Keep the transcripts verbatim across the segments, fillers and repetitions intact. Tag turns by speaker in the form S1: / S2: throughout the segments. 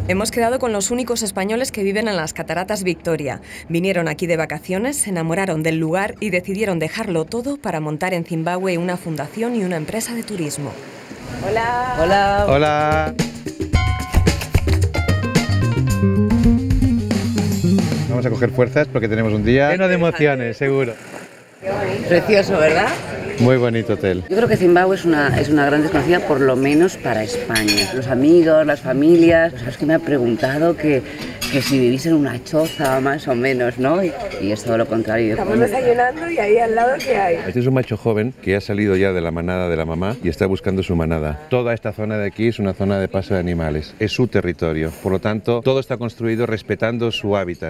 S1: Hemos quedado con los únicos españoles que viven en las Cataratas Victoria. Vinieron aquí de vacaciones, se enamoraron del lugar y decidieron dejarlo todo para montar en Zimbabue una fundación y una empresa de turismo.
S2: Hola.
S3: Hola. Hola. Vamos a coger fuerzas porque tenemos un día lleno de emociones, seguro.
S2: Qué bonito. Precioso, ¿verdad?
S3: Muy bonito hotel.
S2: Yo creo que Zimbabue es una, es una gran desconocida, por lo menos para España. Los amigos, las familias, pues es que me ha preguntado que, que si vivís en una choza más o menos, ¿no? Y, y es todo lo contrario.
S4: Estamos desayunando y ahí al lado ¿qué hay?
S3: Este es un macho joven que ha salido ya de la manada de la mamá y está buscando su manada. Toda esta zona de aquí es una zona de paso de animales, es su territorio. Por lo tanto, todo está construido respetando su hábitat.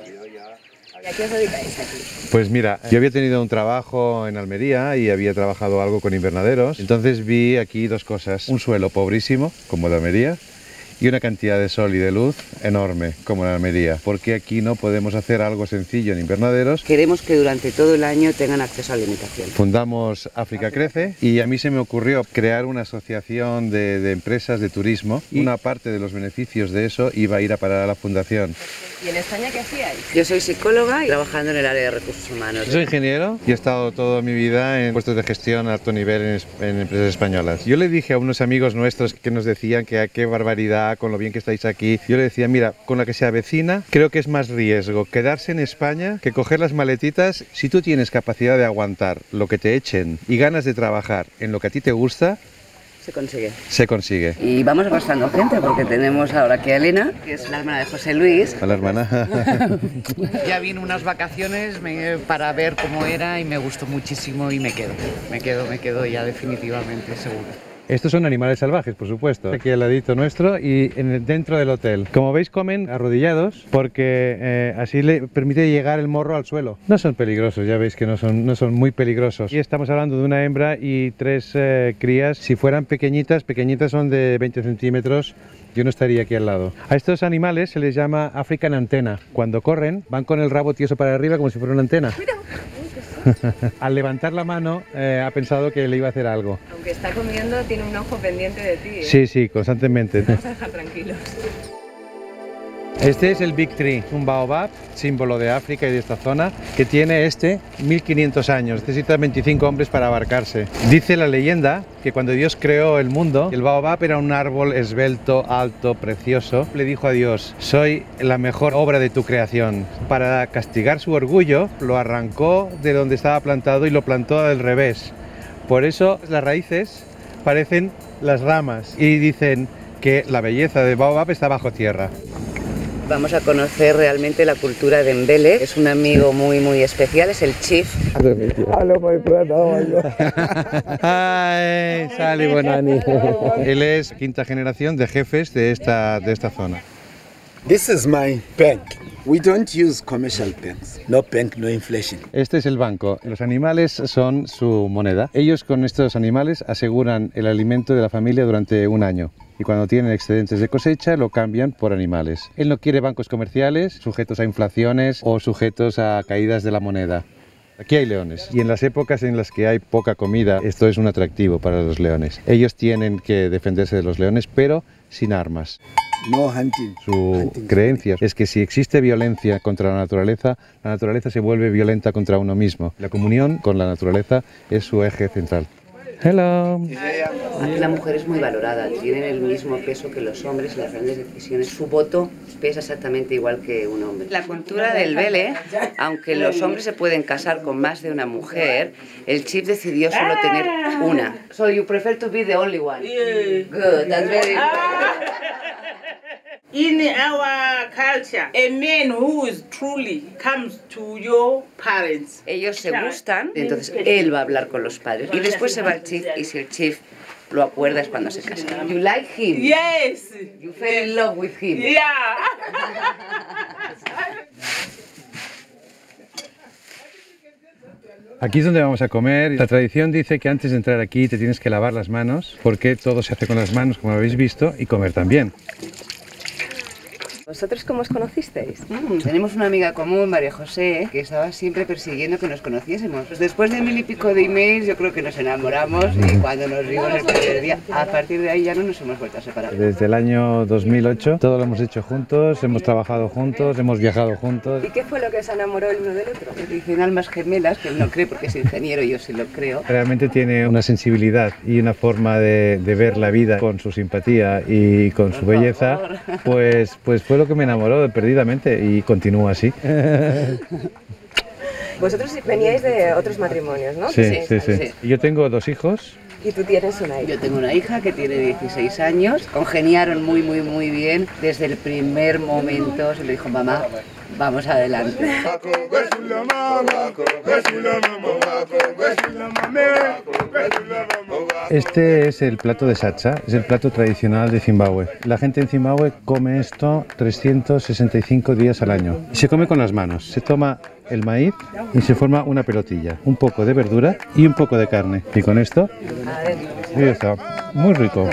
S4: ¿Y a qué os dedicáis aquí?
S3: Pues mira, yo había tenido un trabajo en Almería y había trabajado algo con invernaderos. Entonces vi aquí dos cosas. Un suelo pobrísimo, como de Almería, y una cantidad de sol y de luz enorme, como en Almería. Porque aquí no podemos hacer algo sencillo en invernaderos.
S2: Queremos que durante todo el año tengan acceso a la alimentación.
S3: Fundamos África Crece y a mí se me ocurrió crear una asociación de, de empresas de turismo y una parte de los beneficios de eso iba a ir a parar a la fundación.
S4: ¿Y en España qué hacíais?
S2: Yo soy psicóloga y trabajando en el área de recursos humanos.
S3: Soy ingeniero y he estado toda mi vida en puestos de gestión a alto nivel en, en empresas españolas. Yo le dije a unos amigos nuestros que nos decían que qué barbaridad con lo bien que estáis aquí. Yo le decía, mira, con la que se avecina, creo que es más riesgo quedarse en España que coger las maletitas. Si tú tienes capacidad de aguantar lo que te echen y ganas de trabajar en lo que a ti te gusta,
S2: Se consigue.
S3: Se consigue.
S2: Y vamos arrastrando gente porque tenemos ahora aquí a Elena, que es la hermana de José Luis.
S3: A la hermana.
S5: Ya vine unas vacaciones me, para ver cómo era y me gustó muchísimo y me quedo. Me quedo, me quedo ya definitivamente, seguro.
S3: Estos son animales salvajes, por supuesto. Aquí al ladito nuestro y en el, dentro del hotel. Como veis, comen arrodillados porque eh, así le permite llegar el morro al suelo. No son peligrosos, ya veis que no son, no son muy peligrosos. Y estamos hablando de una hembra y tres eh, crías. Si fueran pequeñitas, pequeñitas son de veinte centímetros, yo no estaría aquí al lado. A estos animales se les llama African Antena. Cuando corren, van con el rabo tieso para arriba como si fuera una antena. Al levantar la mano eh, ha pensado que le iba a hacer algo.
S4: Aunque está comiendo, tiene un ojo pendiente de ti, ¿eh?
S3: Sí, sí, constantemente.
S4: Vamos a dejar tranquilos.
S3: Este es el Big Tree, un baobab, símbolo de África y de esta zona, que tiene este mil quinientos años, necesita veinticinco hombres para abarcarse. Dice la leyenda que cuando Dios creó el mundo, el baobab era un árbol esbelto, alto, precioso. Le dijo a Dios, soy la mejor obra de tu creación. Para castigar su orgullo, lo arrancó de donde estaba plantado y lo plantó al revés. Por eso las raíces parecen las ramas y dicen que la belleza del baobab está bajo tierra.
S2: Vamos a conocer realmente la cultura de Mbele. Es un amigo muy muy especial, es el chief.
S3: Ay, Sally Bonani. Él es quinta generación de jefes de esta, de esta zona.
S6: This is my bank. We don't use commercial banks. No bank, no inflation.
S3: Este es el banco. Los animales son su moneda. Ellos con estos animales aseguran el alimento de la familia durante un año. Y cuando tienen excedentes de cosecha lo cambian por animales. Él no quiere bancos comerciales sujetos a inflaciones o sujetos a caídas de la moneda. Aquí hay leones y en las épocas en las que hay poca comida esto es un atractivo para los leones. Ellos tienen que defenderse de los leones pero sin armas.
S6: No hunting.
S3: Su
S6: hunting.
S3: creencia es que si existe violencia contra la naturaleza, la naturaleza se vuelve violenta contra uno mismo. La comunión con la naturaleza es su eje central. Hello.
S2: Aquí la mujer es muy valorada, tienen el mismo peso que los hombres en las grandes decisiones. Su voto pesa exactamente igual que un hombre. La cultura del Mbele, aunque los hombres se pueden casar con más de una mujer, el chief decidió solo tener una. So you prefer to be the only one?
S7: Yeah.
S2: Good, that's very good.
S7: In our culture, a man who is truly comes to your parents.
S2: Ellos se gustan, entonces él va a hablar con los padres y después se va el chief y si el chief lo acuerda es cuando se casan. You like him?
S7: Yes.
S2: You fell in love with him?
S7: Yeah.
S3: Aquí es donde vamos a comer. La tradición dice que antes de entrar aquí te tienes que lavar las manos porque todo se hace con las manos como habéis visto y comer también.
S4: ¿Vosotros cómo os conocisteis?
S2: Mm, tenemos una amiga común, María José, que estaba siempre persiguiendo que nos conociésemos. Pues después de mil y pico de emails, yo creo que nos enamoramos y cuando nos vimos el primer día, a partir de ahí ya no nos hemos vuelto a separar.
S3: Desde el año dos mil ocho todo lo hemos hecho juntos, hemos trabajado juntos, hemos viajado juntos.
S4: ¿Y qué fue lo que os enamoró el uno del otro?
S2: Dicen almas gemelas, que él no cree porque es ingeniero, yo sí lo creo.
S3: Realmente tiene una sensibilidad y una forma de, de ver la vida con su simpatía y con su belleza, pues, pues fue lo que me enamoró perdidamente y continúa así.
S4: Vosotros veníais de otros matrimonios, ¿no?
S3: Sí, sí, sí, sí. Yo tengo dos hijos.
S4: Y tú tienes una hija.
S2: Yo tengo una hija que tiene dieciséis años, congeniaron muy, muy, muy bien. Desde el primer momento se le dijo, mamá, vamos adelante.
S3: Este es el plato de sacha, es el plato tradicional de Zimbabue. La gente en Zimbabue come esto trescientos sesenta y cinco días al año. Se come con las manos, se toma el maíz y se forma una pelotilla, un poco de verdura y un poco de carne. Y con esto, y ya está, muy rico.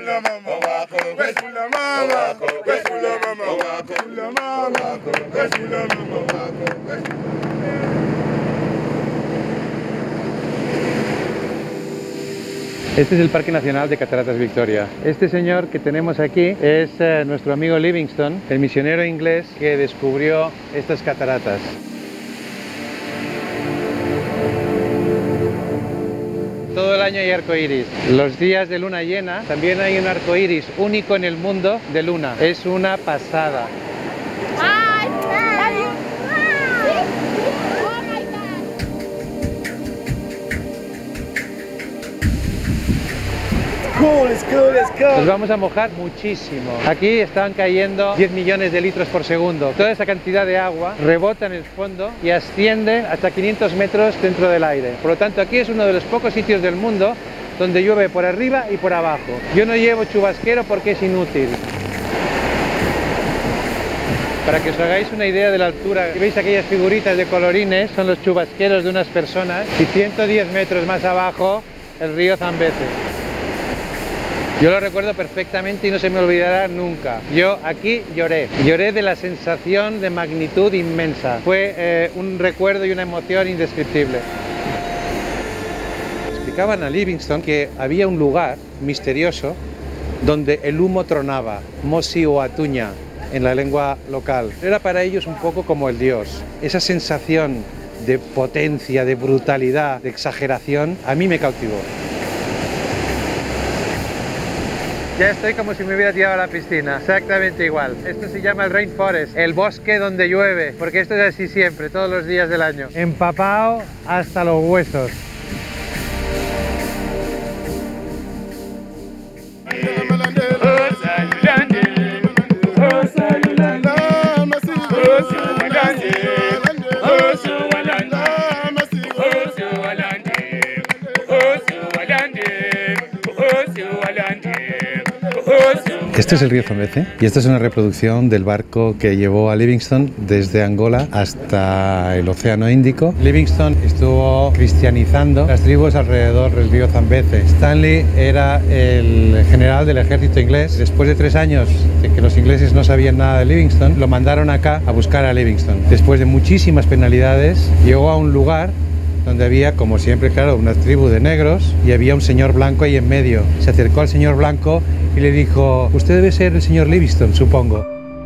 S3: Este es el Parque Nacional de Cataratas Victoria. Este señor que tenemos aquí es eh, nuestro amigo Livingstone, el misionero inglés que descubrió estas cataratas. Todo el año hay arco iris. Los días de luna llena también hay un arco iris único en el mundo de luna. Es una pasada.
S6: Cool, it's cool, it's cool.
S3: Nos vamos a mojar muchísimo. Aquí están cayendo diez millones de litros por segundo. Toda esa cantidad de agua rebota en el fondo y asciende hasta quinientos metros dentro del aire. Por lo tanto, aquí es uno de los pocos sitios del mundo donde llueve por arriba y por abajo. Yo no llevo chubasquero porque es inútil. Para que os hagáis una idea de la altura, veis aquellas figuritas de colorines, son los chubasqueros de unas personas, y ciento diez metros más abajo, el río Zambeze. Yo lo recuerdo perfectamente y no se me olvidará nunca. Yo aquí lloré, lloré de la sensación de magnitud inmensa. Fue eh, un recuerdo y una emoción indescriptible. Explicaban a Livingstone que había un lugar misterioso donde el humo tronaba, Mosi o Atuña en la lengua local. Era para ellos un poco como el dios. Esa sensación de potencia, de brutalidad, de exageración, a mí me cautivó. Ya estoy como si me hubiera tirado a la piscina, exactamente igual. Esto se llama el rainforest, el bosque donde llueve, porque esto es así siempre, todos los días del año. Empapado hasta los huesos. Este es el río Zambeze y esta es una reproducción del barco que llevó a Livingstone desde Angola hasta el Océano Índico. Livingstone estuvo cristianizando las tribus alrededor del río Zambeze. Stanley era el general del ejército inglés. Después de tres años de que los ingleses no sabían nada de Livingstone, lo mandaron acá a buscar a Livingstone. Después de muchísimas penalidades, llegó a un lugar donde había, como siempre, claro, una tribu de negros y había un señor blanco ahí en medio. Se acercó al señor blanco y le dijo, usted debe ser el señor Livingstone, supongo.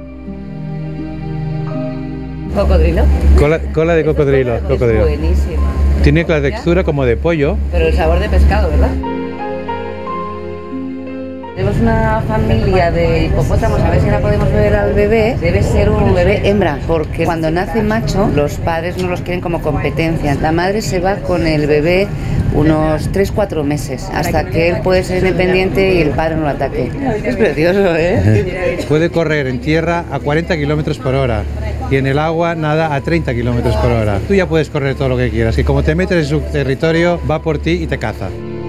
S2: ¿Cocodrilo?
S3: Cola, cola de cocodrilo.
S2: Es
S3: cocodrilo.
S2: buenísima.
S3: Tiene la textura como de pollo.
S2: Pero el sabor de pescado, ¿verdad? Tenemos una familia de hipopótamos, a ver si la podemos ver al bebé. Debe ser un bebé hembra, porque cuando nace macho, los padres no los quieren como competencia. La madre se va con el bebé unos tres cuatro meses, hasta que él puede ser independiente y el padre no lo ataque. Es precioso, ¿eh?
S3: Puede correr en tierra a cuarenta kilómetros por hora y en el agua nada a treinta kilómetros por hora. Tú ya puedes correr todo lo que quieras y como te metes en su territorio, va por ti y te caza.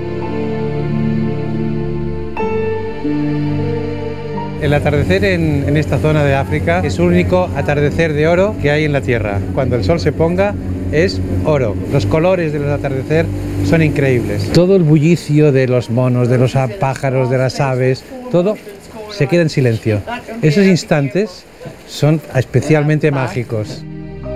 S3: El atardecer en, en esta zona de África es el único atardecer de oro que hay en la Tierra. Cuando el sol se ponga es oro. Los colores del atardecer son increíbles. Todo el bullicio de los monos, de los pájaros, de las aves, todo se queda en silencio. Esos instantes son especialmente mágicos.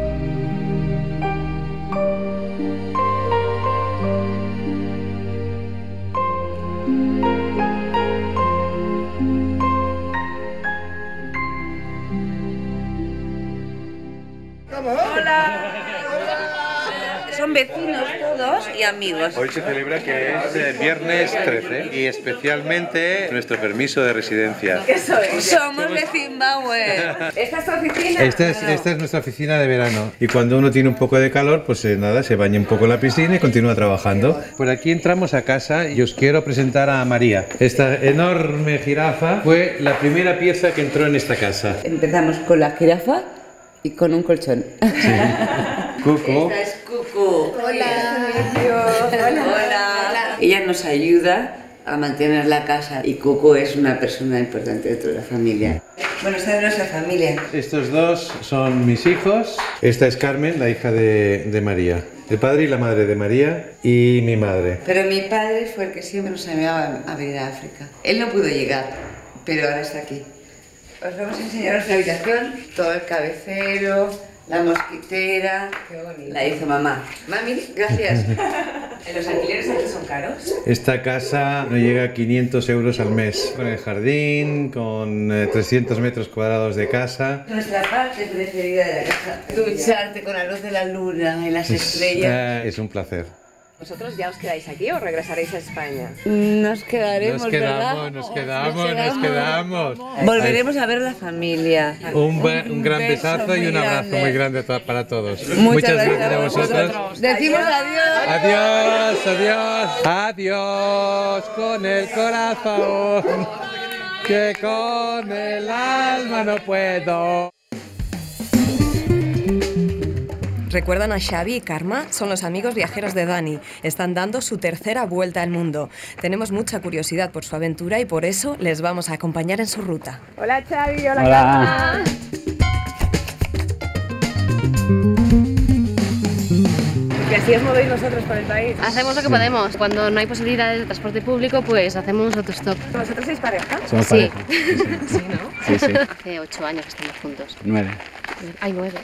S2: Son vecinos todos y amigos.
S3: Hoy se celebra que es eh, viernes trece y especialmente nuestro permiso de residencia.
S2: ¿Qué sois? Somos de Zimbabue.
S4: ¿Esta es tu oficina?
S3: Esta es, esta es nuestra oficina de verano y cuando uno tiene un poco de calor, pues eh, nada, se baña un poco en la piscina y continúa trabajando. Por aquí entramos a casa y os quiero presentar a María. Esta enorme jirafa fue la primera pieza que entró en esta casa.
S2: Empezamos con la jirafa y con un colchón.
S3: Sí. Cucu.
S2: Esta es Cucu. Hola. Hola. Hola. Ella nos ayuda a mantener la casa y Cucu es una persona importante dentro de la familia. Bueno, esta es nuestra familia.
S3: Estos dos son mis hijos. Esta es Carmen, la hija de, de María. El padre y la madre de María y mi madre.
S2: Pero mi padre fue el que siempre nos animaba a venir a África. Él no pudo llegar, pero ahora está aquí. Os vamos a enseñar nuestra habitación, todo el cabecero, la mosquitera. Qué bonito. La hizo mamá. Mami, gracias.
S4: ¿Los alquileres aquí son caros?
S3: Esta casa no llega a quinientos euros al mes. Con el jardín, con eh, trescientos metros cuadrados de casa.
S2: Nuestra parte preferida de la casa. Ducharte con la luz de la luna y las estrellas.
S3: Eh, es un placer.
S4: ¿Vosotros ya os quedáis aquí o regresaréis a España?
S2: Nos quedaremos,
S3: Nos quedamos,
S2: ¿verdad?
S3: nos quedamos, nos quedamos.
S2: Volveremos a ver la familia.
S3: Un, un gran
S2: beso
S3: besazo y
S2: muy
S3: un abrazo
S2: grande.
S3: muy grande to- para todos.
S2: Muchas,
S3: Muchas
S2: gracias,
S3: gracias a vosotros.
S2: Decimos adiós.
S3: Adiós, adiós, adiós con el corazón, que con el alma no puedo.
S1: ¿Recuerdan a Xavi y Karma? Son los amigos viajeros de Dani. Están dando su tercera vuelta al mundo. Tenemos mucha curiosidad por su aventura y por eso les vamos a acompañar en su ruta.
S4: Hola Xavi, hola,
S8: Hola.
S4: Karma. ¿Y así os movéis vosotros por el país?
S9: Hacemos lo que podemos. Cuando no hay posibilidad de transporte público, pues hacemos autostop.
S4: ¿Vosotros sois pareja?
S8: Somos
S9: Sí.
S8: pareja. Sí, sí.
S9: Sí, ¿no?
S8: Sí, sí.
S9: Hace ocho años que estamos juntos.
S8: Nueve.
S9: Ay, nueve.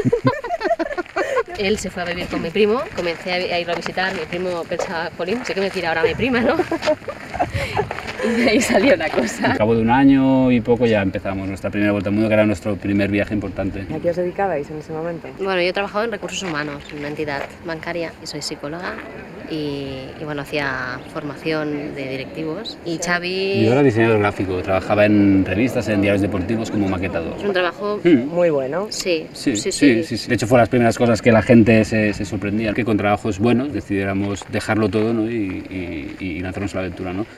S9: Él se fue a vivir con mi primo, comencé a irlo a visitar, mi primo pensaba, Polín, sé que me tira ahora mi prima, ¿no? Y de ahí salió la cosa.
S8: Al cabo de un año y poco ya empezamos nuestra primera vuelta al mundo, que era nuestro primer viaje importante.
S4: ¿A qué os dedicabais en ese momento?
S9: Bueno, yo he trabajado en recursos humanos, en una entidad bancaria, y soy psicóloga, y, y bueno, hacía formación de directivos. Y Xavi...
S8: Yo era diseñador gráfico, trabajaba en revistas, en diarios deportivos como maquetador.
S9: Es un trabajo...
S8: Mm.
S4: Muy bueno.
S9: Sí,
S8: Sí,
S9: sí,
S8: sí, sí, sí. De hecho, fue las primeras cosas que la gente se, se sorprendía, que con trabajos buenos decidiéramos dejarlo todo, ¿no? y, y, y lanzarnos a la aventura, ¿no?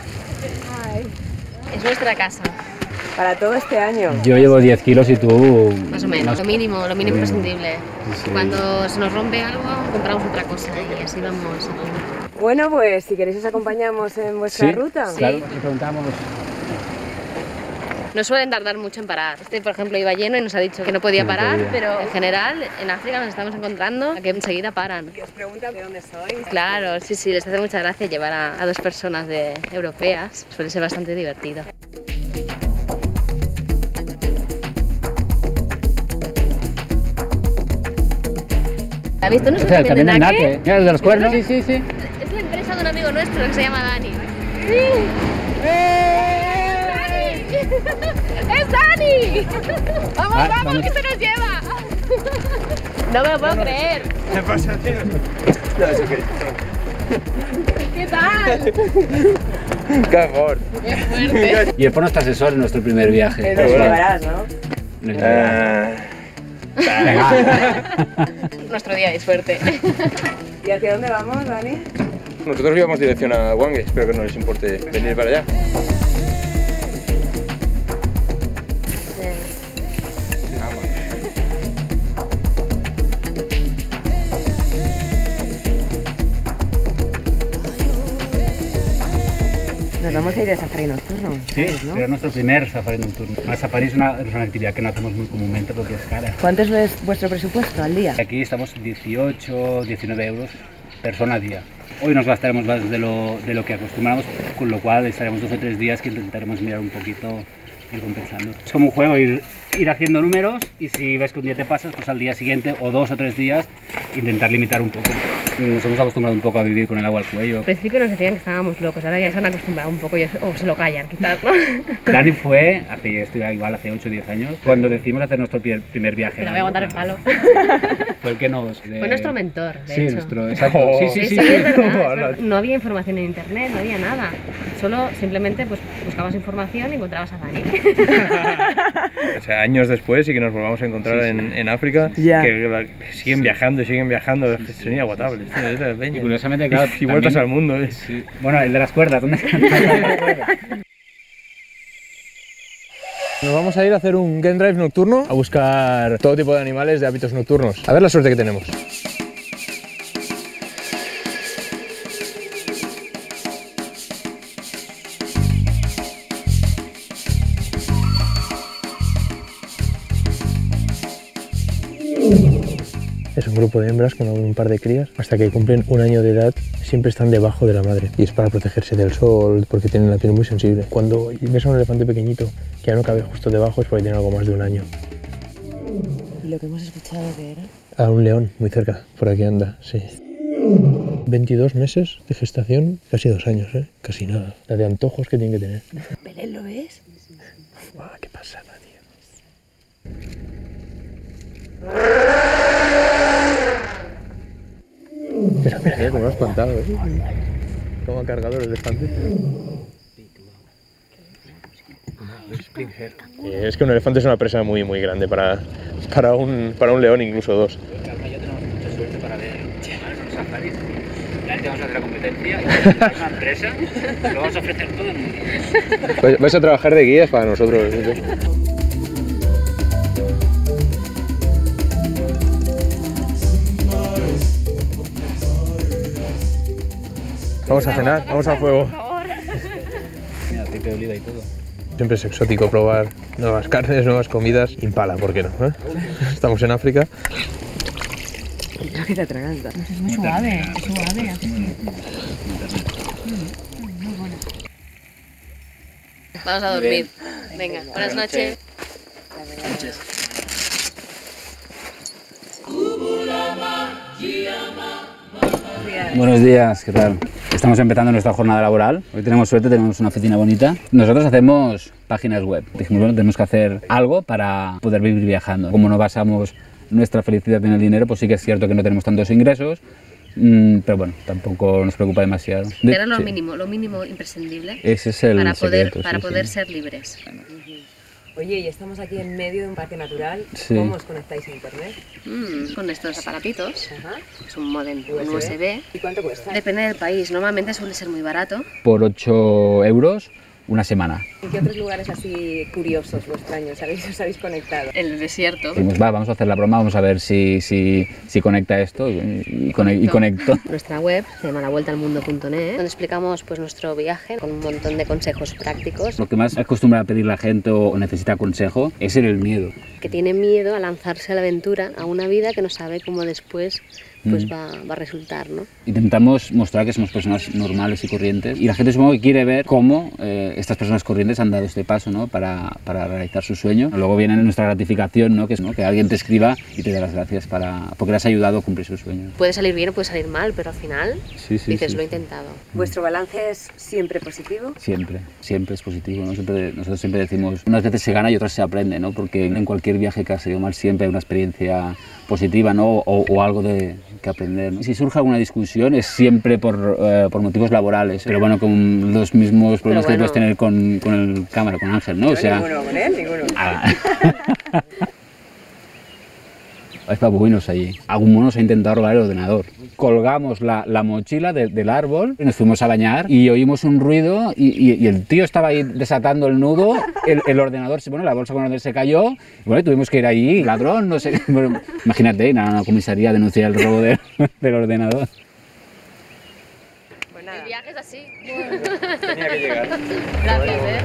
S9: Es nuestra casa,
S4: Para todo este año.
S8: Yo llevo diez kilos y tú...
S9: más o menos, lo mínimo, lo mínimo
S8: Lo mínimo.
S9: imprescindible.
S8: Sí, sí.
S9: Cuando se nos rompe algo, compramos otra cosa y así vamos.
S4: Bueno, pues si queréis os acompañamos en vuestra
S8: ¿Sí?
S4: ruta.
S8: Claro, le preguntamos.
S9: No suelen tardar mucho en parar. Este, por ejemplo, iba lleno y nos ha dicho que no podía
S8: Que no
S9: parar,
S8: podía.
S9: pero en general en África nos estamos encontrando que enseguida paran.
S4: Que os preguntan de dónde sois.
S9: Claro, sí, sí, les hace mucha gracia llevar a, a dos personas de, europeas. Suele ser bastante divertido. ¿Ha visto? ¿No es
S8: O sea, el
S9: el
S8: camión
S9: de
S8: de
S9: Nake?
S8: Nake. Mira, el de los cuernos. Sí, sí, sí.
S9: Es la empresa de un amigo nuestro que se llama Dani. ¡Es Dani! ¡Vamos,
S8: Ah,
S9: vamos,
S8: vamos.
S9: que se nos lleva! No me lo puedo creer.
S6: ¿Qué pasa, tío? No, es ok.
S9: ¿Qué tal?
S6: Qué amor.
S9: ¡Qué fuerte!
S8: Y él fue nuestro asesor en nuestro primer viaje.
S4: Nos llevarás, ¿no?
S8: Nos llevará.
S6: Ah,
S9: Nuestro día de suerte.
S4: ¿Y hacia dónde vamos, Dani?
S10: Nosotros íbamos dirección a Hwange, espero que no les importe venir para allá.
S4: Nos vamos a ir de safari nocturno.
S8: Sí,
S4: ¿sabes, no?
S8: pero nuestro primer safari nocturno. El safari es una, es una actividad que no hacemos muy comúnmente porque es cara.
S4: ¿Cuánto es vuestro presupuesto al día?
S8: Aquí estamos dieciocho, diecinueve euros persona a día. Hoy nos gastaremos más de lo, de lo que acostumbramos, con lo cual estaremos dos o tres días que intentaremos mirar un poquito, ir compensando. Es como un juego, ir, ir haciendo números y si ves que un día te pasas, pues al día siguiente o dos o tres días intentar limitar un poco. Nos hemos acostumbrado un poco a vivir con el agua al cuello.
S9: Al principio nos decían que estábamos locos, ahora ya se han acostumbrado un poco y, o se lo callan, quizás, ¿no?
S8: Dani fue, hace, estoy igual hace ocho o diez años, cuando decidimos hacer nuestro primer viaje.
S9: Te la voy a aguantar el palo.
S8: Fue el que nos... De...
S9: Fue nuestro mentor, de
S8: sí,
S9: hecho.
S8: Nuestro, exacto. Oh. Sí, sí, sí.
S9: sí, sí es verdad. No había información en internet, no había nada. Solo simplemente pues, buscabas información y encontrabas a Dani.
S10: O sea, años después y que nos volvamos a encontrar sí, sí. En, en África, yeah. que siguen sí. viajando y siguen viajando, es inagotable.
S8: Y curiosamente, claro,
S10: y vueltas al mundo. ¿eh?
S8: Sí. Bueno, el de las cuerdas, ¿dónde está?
S10: Nos vamos a ir a hacer un game drive nocturno, a buscar todo tipo de animales de hábitos nocturnos. A ver la suerte que tenemos. Es un grupo de hembras con un par de crías. Hasta que cumplen un año de edad siempre están debajo de la madre. Y es para protegerse del sol, porque tienen la piel muy sensible. Cuando ves a un elefante pequeñito que ya no cabe justo debajo es porque tiene algo más de un año.
S4: ¿Y lo que hemos escuchado qué era?
S10: A un león, muy cerca, por aquí anda, sí. veintidós meses de gestación, casi dos años, ¿eh? Casi nada. La de antojos que tiene que tener.
S4: ¿Belén lo ves?
S10: Wow, qué pasada, tío. Mira, mira, mira cómo lo has espantado, ¿eh? Cómo ha cargado el elefante. Eh, es que un elefante es una presa muy, muy grande para, para, un, para un león, incluso dos.
S8: Carla y yo tenemos mucha suerte para ver los safaris. Ya vamos a hacer la competencia, y una empresa, lo vamos a ofrecer todo en un día.
S10: Vais a trabajar de guías para nosotros. ¿Sí? Vamos a cenar, vamos al fuego.
S8: Mira, aceite de oliva y todo.
S10: Siempre es exótico probar nuevas carnes, nuevas comidas. Impala, ¿por qué no? ¿Eh? Estamos en África.
S4: Mira que te atraganta.
S9: Es muy suave, es suave. Vamos a dormir. Venga, buenas noches. Buenas noches.
S8: Buenos días, ¿qué tal? Estamos empezando nuestra jornada laboral. Hoy tenemos suerte, tenemos una oficina bonita. Nosotros hacemos páginas web. Dijimos, bueno, tenemos que hacer algo para poder vivir viajando. Como no basamos nuestra felicidad en el dinero, pues sí que es cierto que no tenemos tantos ingresos, mmm, pero bueno, tampoco nos preocupa demasiado.
S9: De, Era lo sí. mínimo, lo mínimo imprescindible.
S8: Ese es el
S9: para poder,
S8: secreto,
S9: para
S8: sí,
S9: poder
S8: sí.
S9: ser libres.
S4: Oye, y estamos aquí en medio de un parque natural.
S8: Sí.
S4: ¿Cómo os conectáis a internet?
S9: Mm, con estos aparatitos.
S4: Ajá.
S9: Es un modem,
S4: U S B.
S9: un U S B.
S4: ¿Y cuánto cuesta?
S9: Depende del país. Normalmente suele ser muy barato.
S8: Por ocho euros una semana.
S4: ¿En qué otros lugares así curiosos o extraños habéis, os habéis conectado?
S9: El desierto.
S8: Dijimos, va, vamos a hacer la broma, vamos a ver si, si, si conecta esto y, y, conect, y conecto.
S9: Nuestra web se llama la vuelta al mundo punto net, donde explicamos pues, nuestro viaje con un montón de consejos prácticos.
S8: Lo que más acostumbra a pedir la gente o necesita consejo es el miedo.
S9: Que tiene miedo a lanzarse a la aventura, a una vida que no sabe cómo después pues mm. va, va a resultar, ¿no?
S8: Intentamos mostrar que somos personas normales y corrientes y la gente supongo que quiere ver cómo eh, estas personas corrientes han dado este paso, ¿no? para, para realizar su sueño. Luego viene nuestra gratificación, ¿no? Que es, ¿no? que alguien te escriba y te dé las gracias para, porque le has ayudado a cumplir su sueño.
S9: Puede salir bien o puede salir mal, pero al final
S8: sí, sí,
S9: dices,
S8: sí,
S9: lo he
S8: sí.
S9: intentado.
S4: ¿Vuestro balance es siempre positivo?
S8: Siempre, siempre es positivo, ¿no? Siempre, nosotros siempre decimos, unas veces se gana y otras se aprende, ¿no? Porque en cualquier viaje que has ido mal siempre hay una experiencia positiva, ¿no? o, o algo de que aprender, ¿no? Si surge alguna discusión es siempre por, eh, por motivos laborales, pero bueno, con los mismos problemas bueno. que puedes tener con, con el cámara, con Ángel, ¿no?
S4: No,
S8: o sea,
S4: ninguno con él, ninguno.
S8: Ah. Hay babuinos allí. Algún mono se ha intentado robar el ordenador. Colgamos la, la mochila de, del árbol, nos fuimos a bañar y oímos un ruido y, y, y el tío estaba ahí desatando el nudo, el, el ordenador, bueno, la bolsa con el ordenador se cayó y bueno, tuvimos que ir allí, ladrón, no sé. Bueno, imagínate, ir a la comisaría a denunciar el robo de, del ordenador.
S9: Pues nada. El viaje es así.
S10: Tenía que llegar.
S9: Gracias, ¿eh?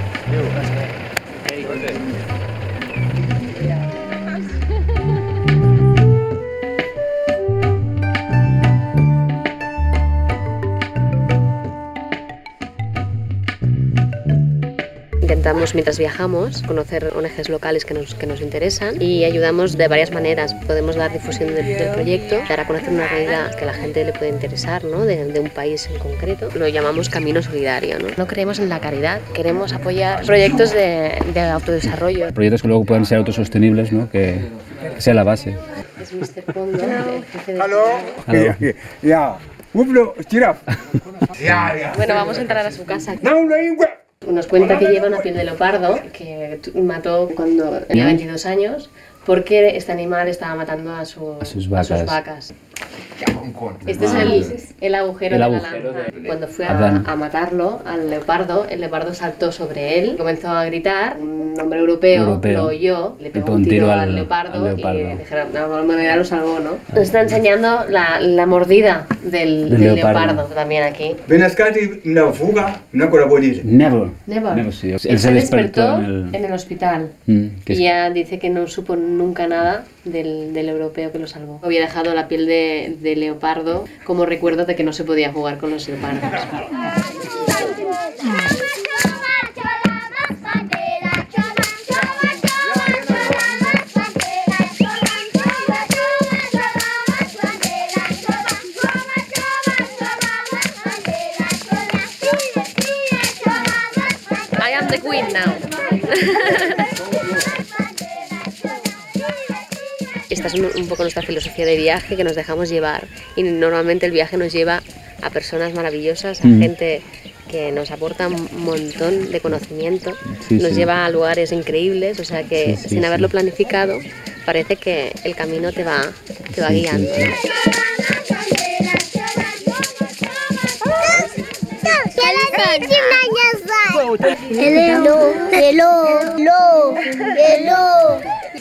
S9: Intentamos, mientras viajamos, conocer O N Ges locales que nos, que nos interesan y ayudamos de varias maneras. Podemos dar difusión del, del proyecto, dar a conocer una realidad que a la gente le puede interesar, ¿no? de, de un país en concreto. Lo llamamos Camino Solidario. No, no creemos en la caridad, queremos apoyar proyectos de, de autodesarrollo.
S8: Proyectos que luego puedan ser autosostenibles, ¿no? Que sea la base.
S9: Es mister Pondo, el jefe de...
S6: Hello. Yeah.
S9: Bueno, vamos a entrar a su casa. Nos cuenta que lleva una piel de leopardo que mató cuando tenía veintidós años porque este animal estaba matando a, su,
S8: a, sus, vacas.
S9: a sus vacas. Este es el, el agujero,
S8: el
S9: de
S8: agujero
S9: la lanza.
S8: de...
S9: Cuando fue a, a matarlo, al leopardo, el leopardo saltó sobre él, comenzó a gritar, un hombre europeo, europeo. lo oyó, le pegó un tiro, tiro al, al, leopardo, al leopardo y dijeron, de alguna manera lo salvó, ¿no? Nos está enseñando la, la mordida del, del, del leopardo. leopardo también aquí.
S8: Never.
S9: Never.
S8: Never sí. Él,
S9: Él
S8: se despertó,
S9: despertó
S8: en, el...
S9: en el hospital mm, y ya dice que no supo nunca nada del, del europeo que lo salvó. Había dejado la piel de, de leopardo como recuerdo de que no se podía jugar con los leopardos. I am the queen now. Esta es un, un poco nuestra filosofía de viaje, que nos dejamos llevar, y normalmente el viaje nos lleva a personas maravillosas, a mm. gente que nos aporta un montón de conocimiento, sí, nos sí. lleva a lugares increíbles, o sea que sí, sí, sin haberlo sí. planificado parece que el camino te va, te va sí, guiando. Sí, sí.
S11: Hello, hello, hello, hello.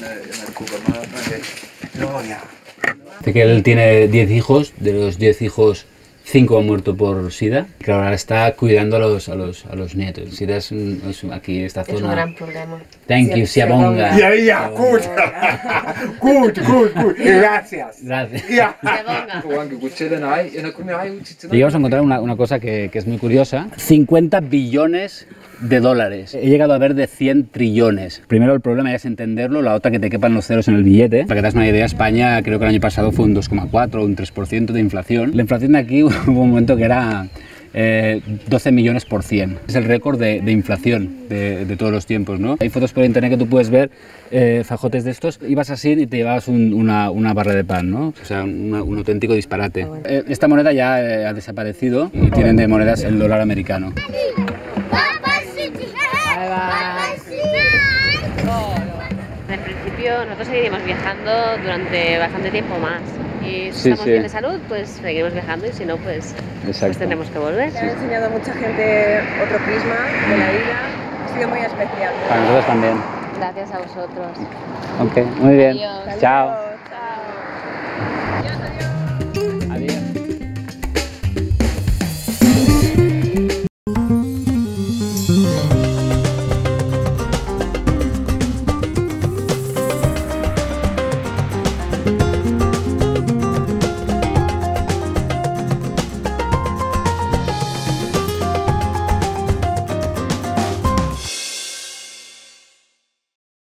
S8: Dice que él tiene diez hijos, de los diez hijos, cinco han muerto por SIDA, que ahora está cuidando a los, a los, a los nietos. SIDA es, un, es aquí esta zona.
S9: Es un gran problema.
S8: Thank you, Siabonga.
S6: Ya, ya, good. Good, good, good. Gracias.
S8: Gracias.
S9: Siabonga.
S8: Llegamos a encontrar una, una cosa que, que es muy curiosa. cincuenta billones de dólares. He llegado a ver de cien trillones. Primero el problema es entenderlo, la otra que te quepan los ceros en el billete. Para que te das una idea, España creo que el año pasado fue un dos coma cuatro o un tres por ciento de inflación. La inflación de aquí hubo un momento que era eh, doce millones por cien. Es el récord de, de inflación de, de todos los tiempos, ¿no? Hay fotos por internet que tú puedes ver, eh, fajotes de estos. Ibas así y te llevabas un, una, una barra de pan, ¿no? O sea, una, un auténtico disparate. Eh, esta moneda ya eh, ha desaparecido y tienen de monedas el dólar americano.
S9: En principio nosotros seguiremos viajando durante bastante tiempo más y si
S8: sí,
S9: estamos
S8: sí.
S9: bien de salud pues seguiremos viajando y si no pues, pues tendremos que volver.
S4: Me ha enseñado a mucha gente otro prisma de la vida, ha sido muy especial.
S8: Para nosotros también.
S9: Gracias a vosotros.
S8: Ok, muy bien.
S9: Adiós.
S8: Chao.